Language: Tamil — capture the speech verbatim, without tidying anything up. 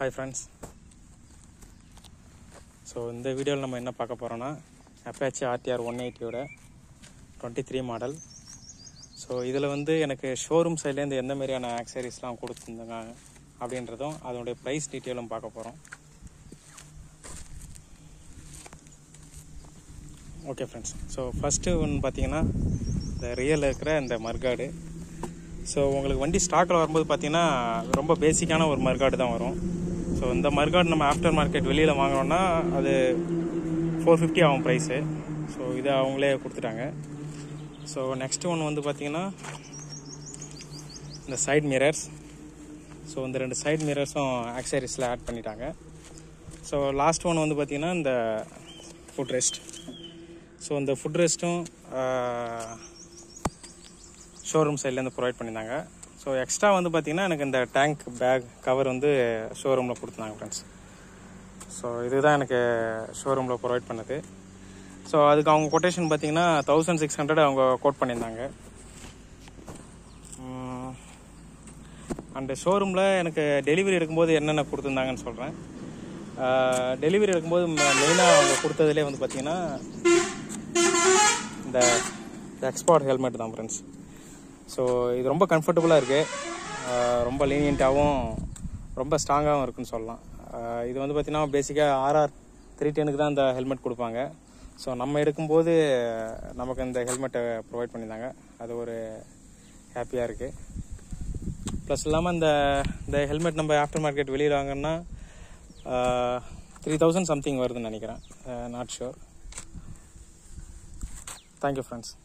Hi friends. So இந்த வீடியோவில் நம்ம என்ன பார்க்க போகிறோன்னா Apache R T R one eighty ஓட twenty-three மாடல். ஸோ இதில் வந்து எனக்கு ஷோரூம் சைட்லேருந்து எந்த மாதிரியான ஆக்சரிஸ்லாம் கொடுத்துருந்தாங்க அப்படின்றதும் அதனுடைய ப்ரைஸ் டீட்டெயிலும் பார்க்க போகிறோம். ஓகே ஃப்ரெண்ட்ஸ், ஸோ ஃபஸ்ட்டு ஒன்று பார்த்தீங்கன்னா இந்த ரியலில் இருக்கிற இந்த மர்காடு. ஸோ உங்களுக்கு வண்டி ஸ்டாக்கில் வரும்போது பார்த்தீங்கன்னா ரொம்ப பேசிக்கான ஒரு மர்காடு தான் வரும். ஸோ இந்த மர்காடு நம்ம ஆஃப்டர் மார்க்கெட் வெளியில் வாங்கினோன்னா அது ஃபோர் ஃபிஃப்டி ஆகும் ப்ரைஸு. ஸோ இதை அவங்களே கொடுத்துட்டாங்க. ஸோ நெக்ஸ்ட் ஒன்று வந்து பார்த்திங்கன்னா இந்த சைட் மிரர்ஸ். ஸோ இந்த ரெண்டு சைட் மிரர்ஸும் ஆக்சரிஸில் ஆட் பண்ணிட்டாங்க. ஸோ லாஸ்ட் ஒன்று வந்து பார்த்திங்கன்னா இந்த ஃபுட் ரெஸ்ட். ஸோ இந்த ஃபுட் ரெஸ்ட்டும் ஷோரூம் சைட்லேருந்து ப்ரொவைட் பண்ணியிருந்தாங்க. ஸோ எக்ஸ்ட்ரா வந்து பார்த்திங்கன்னா எனக்கு இந்த டேங்க் பேக் கவர் வந்து ஷோரூமில் கொடுத்துருந்தாங்க ஃப்ரெண்ட்ஸ். ஸோ இதுதான் எனக்கு ஷோரூமில் ப்ரொவைட் பண்ணது. ஸோ அதுக்கு அவங்க கொட்டேஷன் பார்த்திங்கன்னா தௌசண்ட் சிக்ஸ் ஹண்ட்ரட் அவங்க கோட் பண்ணியிருந்தாங்க. அண்டு ஷோரூமில் எனக்கு டெலிவரி எடுக்கும்போது என்னென்ன கொடுத்துருந்தாங்கன்னு சொல்கிறேன். டெலிவரி எடுக்கும்போது மெயினாக அவங்க கொடுத்ததுலேயே வந்து பார்த்திங்கன்னா இந்த எக்ஸ்போர்ட் ஹெல்மெட் தான் ஃப்ரெண்ட்ஸ். ஸோ இது ரொம்ப கம்ஃபர்டபுளாக இருக்குது, ரொம்ப லீனியண்ட்டாகவும் ரொம்ப ஸ்ட்ராங்காகவும் இருக்குன்னு சொல்லலாம். இது வந்து பார்த்திங்கன்னா பேசிக்காக ஆர்ஆர் த்ரீ டெனுக்கு தான் இந்த ஹெல்மெட் கொடுப்பாங்க. ஸோ நம்ம எடுக்கும்போது நமக்கு இந்த ஹெல்மெட்டை ப்ரொவைட் பண்ணியிருந்தாங்க. அது ஒரு ஹாப்பியாக இருக்குது. ப்ளஸ் இல்லாமல் இந்த இந்த ஹெல்மெட் நம்ம ஆஃப்டர் மார்க்கெட் வெளியில் வாங்கினா த்ரீ தௌசண்ட் சம்திங் வருதுன்னு நினைக்கிறேன், நாட் ஷுர். Thank you friends.